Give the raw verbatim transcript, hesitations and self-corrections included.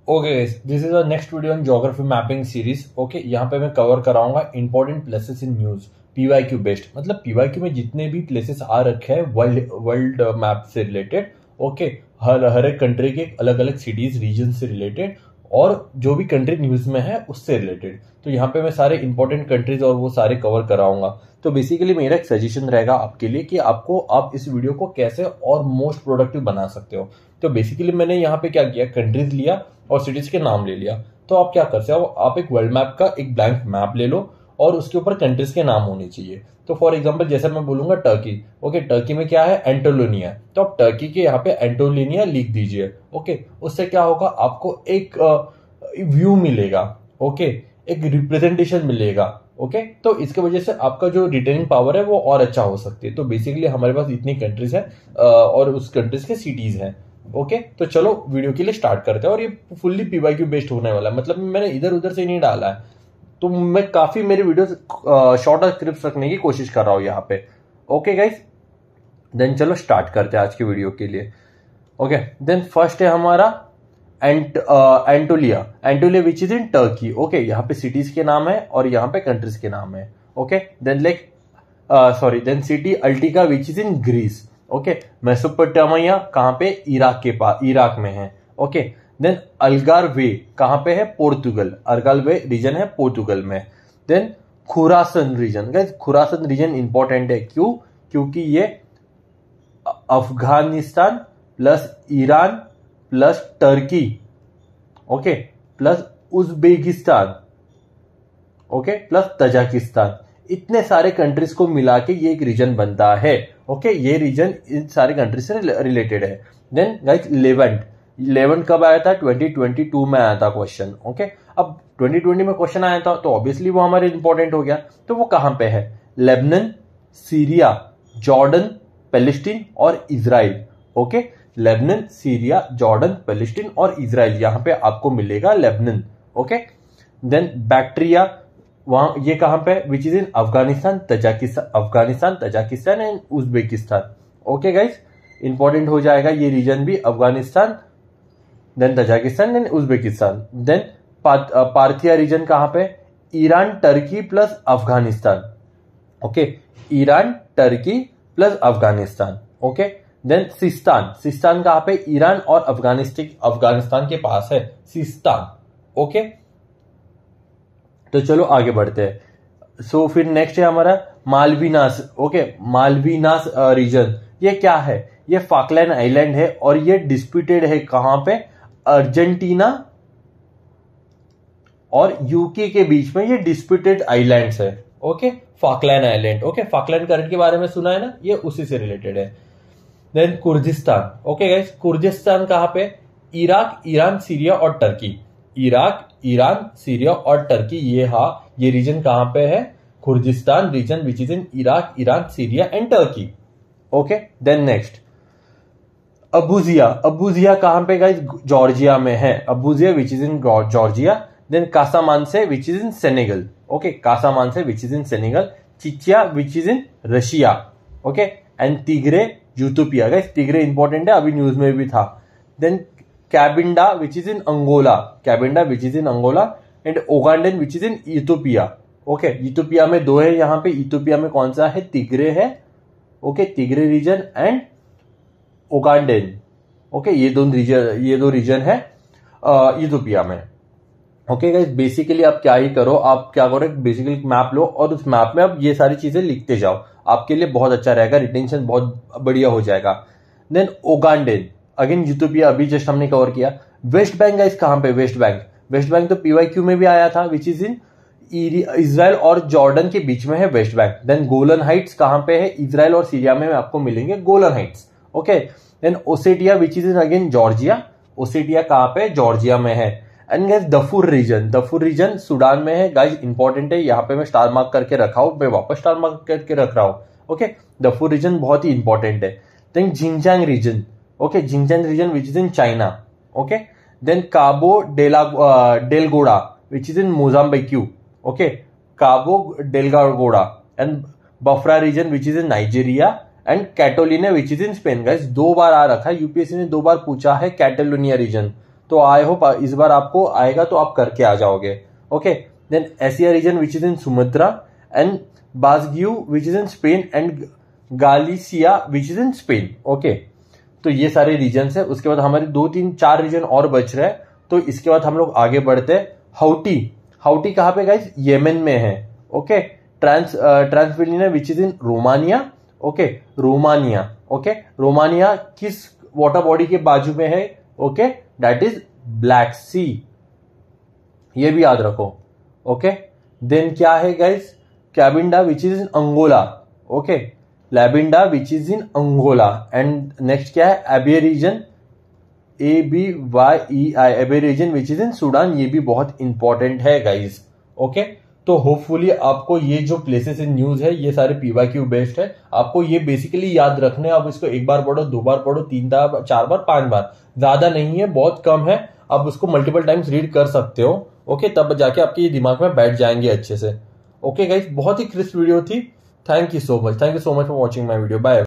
Okay this is a next video on geography mapping series. Okay यहाँ पे मैं cover कराऊंगा important places in news PYQ based. मतलब PYQ में जितने भी प्लेसेस आ रखे हैं वर्ल्ड वर्ल्ड मैप से रिलेटेड। ओके हर हर एक कंट्री के अलग अलग सिटीज रीजन से रिलेटेड और जो भी कंट्री न्यूज में है उससे रिलेटेड। तो यहाँ पे मैं सारे इंपॉर्टेंट कंट्रीज और वो सारे कवर कराऊंगा। तो बेसिकली मेरा एक सजेशन रहेगा आपके लिए कि आपको आप इस वीडियो को कैसे और मोस्ट प्रोडक्टिव बना सकते हो। तो बेसिकली मैंने यहाँ पे क्या किया, कंट्रीज लिया और सिटीज के नाम ले लिया। तो आप क्या कर सकते हो, आप एक वर्ल्ड मैप का एक ब्लैंक मैप ले लो और उसके ऊपर कंट्रीज के नाम होने चाहिए। तो फॉर एग्जांपल जैसे मैं बोलूंगा टर्की। ओके टर्की में क्या है, एंटोलिनिया। तो आप टर्की के यहाँ पे एंटोलिनिया लिख दीजिए। ओके उससे क्या होगा, आपको एक व्यू मिलेगा। ओके एक रिप्रेजेंटेशन मिलेगा। ओके तो इसके वजह से आपका जो रिटेनिंग पावर है वो और अच्छा हो सकती है। तो बेसिकली हमारे पास इतनी कंट्रीज है और उस कंट्रीज के सिटीज हैं। ओके तो चलो वीडियो के लिए स्टार्ट करते हैं। और ये फुल्ली पीवाईक्यू बेस्ड होने वाला है, मतलब मैंने इधर उधर से नहीं डाला है। तो मैं काफी मेरे वीडियो शॉर्टर क्लिप्स रखने की कोशिश कर रहा हूं यहाँ पे। ओके गाइस देन चलो स्टार्ट करते हैं आज की वीडियो के लिए। ओके देन फर्स्ट है हमारा Ant Antalya Antalya which is in Turkey. Okay यहाँ पे सिटीज के नाम है और यहाँ पे कंट्रीज के नाम है। Okay then like sorry then city Attica which is in Greece. Okay Mesopotamia कहाँ पे, इराक के पास, इराक में है। ओके देन अल्गारवे कहाँ पे है, पोर्तुगल। अल्गारवे रीजन है पोर्तुगल में। Then Khorasan region, guys Khorasan region important है। क्यों? क्योंकि ये Afghanistan plus Iran plus Turkey, okay plus Uzbekistan, okay plus Tajikistan, इतने सारे कंट्रीज को मिला के ये एक रीजन बनता है। ओके ये रीजन इन सारे कंट्रीज से रिलेटेड है। देन गाइस लेवेंट, लेवेंट कब आया था, ट्वेंटी ट्वेंटी टू में आया था क्वेश्चन। ओके अब ट्वेंटी ट्वेंटी में क्वेश्चन आया था तो ऑब्वियसली वो हमारे इंपॉर्टेंट हो गया। तो वो कहां पे है, लेबनन, सीरिया, जॉर्डन, पैलेस्टीन और Israel. Okay Lebanon, Syria, Jordan, Palestine और इजराइल, यहां पे आपको मिलेगा लेबनन। ओके देन बैक्ट्रिया, वहां ये कहां पे, which is in Afghanistan, Tajikistan, Afghanistan, Tajikistan and Uzbekistan. Okay guys important हो जाएगा ये रीजन भी, Afghanistan then Tajikistan then Uzbekistan. Then Parthia region कहां पे, Iran, Turkey plus Afghanistan. Okay Iran, Turkey plus Afghanistan. Okay then Sistan, Sistan कहां पे, ईरान और अफगानिस्तान अफगानिस्तान के पास है सिस्तान। ओके तो चलो आगे बढ़ते हैं। सो so, फिर नेक्स्ट है हमारा मालवीनास। ओके मालवीनास रीजन, ये क्या है, ये फाकलैंड आइलैंड है और ये डिस्प्यूटेड है कहां पे, अर्जेंटीना और यूके के बीच में ये डिस्प्यूटेड आइलैंड्स है। Okay Falkland island. Okay Falkland current के बारे में सुना है ना, ये उसी से रिलेटेड है। Then Kurdistan. Okay guys Kurdistan कहां पे, इराक, ईरान, सीरिया और टर्की। इराक, ईरान, सीरिया और टर्की, ये हा ये रीजन कहां पे है, Kurdistan region which is in Iraq, Iran, Syria and Turkey. Okay then next Abkhazia, Abkhazia कहां पे गाइस, जॉर्जिया में है। Abkhazia which is in Georgia. Then Casamance which is in Senegal. Okay Casamance which is in Senegal. Chechnya which is in Russia. Okay and Tigray Ethiopia, guys Tigray important है, अभी news में भी था। Then Cabinda which is in Angola, Cabinda which is in Angola and Ogaden which is in Ethiopia. Okay Ethiopia में दो है, यहां पे इथोपिया में कौन सा है, तिग्रे है। Okay Tigray region and Ogaden. Okay ये दो रीजन ये दो रीजन है इथोपिया में। ओके गाइस बेसिकली आप क्या ही करो, आप क्या करो, बेसिकली मैप लो और उस मैप में आप ये सारी चीजें लिखते जाओ, आपके लिए बहुत अच्छा रहेगा, रिटेंशन बहुत बढ़िया हो जाएगा। देन ओगांडेन अगेन यूथोपिया, अभी जस्ट हमने कवर किया। वेस्ट बैंक गाइस कहां पे, वेस्ट बैंक, वेस्ट बैंक तो पीवाईक्यू में भी आया था, विच इज इन इजराइल और जॉर्डन के बीच में है West Bank. Then Golan Heights कहां पे है, इजराइल और सीरिया में आपको मिलेंगे Golan Heights. Okay then Ossetia which is in again Georgia, Ossetia कहां पे, जॉर्जिया में है। And guys Darfur region, Darfur region Sudan में है। गाइस इंपॉर्टेंट है, यहाँ पे मैं स्टार मार्क करके रखा हूं, मैं वापस स्टार मार्क करके रख रहा हूं। ओके दफूर रीजन बहुत ही इंपॉर्टेंट है। Then Xinjiang region, okay Xinjiang region which is in China. Okay then Cabo Dela Delgado which is in Mozambique. Okay Cabo Delgado and Biafra region which is in Nigeria and Catalonia which is in Spain. Guys दो बार आ रखा है, UPSC ने दो बार पूछा है Catalonia reason, तो I hope इस बार आपको आएगा तो आप करके आ जाओगे। Okay, then Aceh region which is in Sumatra and Basque which is in Spain and Galicia which is in Spain. Okay, तो ये सारे रीजन है। उसके बाद हमारे दो तीन चार रीजन और बच रहे हैं, तो इसके बाद हम लोग आगे बढ़ते हैं। हाउटी, हाउटी कहाँ पे गाइस? येमेन में है। Okay, trans Transylvania which is in Romania. Okay, Romania. Okay, Romania किस वाटर बॉडी के बाजू में है? Okay, that is Black Sea, ये भी याद रखो। ओके, देन क्या है guys? Cabinda which is in Angola. Okay, Cabinda which is in Angola. And next क्या है? Abyei region, A B Y E I, Abyei region which is in Sudan. ये भी बहुत इंपॉर्टेंट है गाइस। ओके, तो hopefully आपको ये जो प्लेसेस इन न्यूज है ये सारे पीवाईक्यू बेस्ड है। आपको ये बेसिकली याद रखने, आप इसको एक बार पढ़ो, दो बार पढ़ो, तीन बार, चार बार, पांच बार, ज्यादा नहीं है, बहुत कम है। आप उसको मल्टीपल टाइम्स रीड कर सकते हो। ओके, तब जाके आपके ये दिमाग में बैठ जाएंगे अच्छे से। ओके गाइस, बहुत ही क्रिस्प वीडियो थी। Thank you so much, thank you so much for watching my video. Bye.